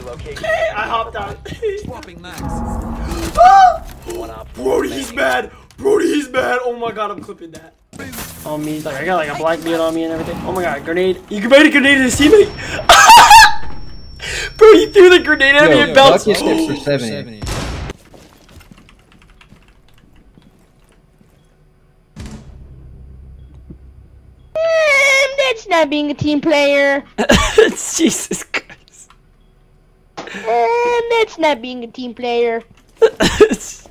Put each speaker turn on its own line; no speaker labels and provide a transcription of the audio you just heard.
I hopped out.
Swapping max.
Brody, he's mad. Brody, he's mad. Oh my god, I'm clipping that. On me, like I got like a black beard on me and everything. Oh my god, grenade. You made a grenade at his teammate. Bro, you threw the grenade at me and bounced.
Bucket tips for 70.
That's not being a team player.
Jesus Christ.
That's not being a team player.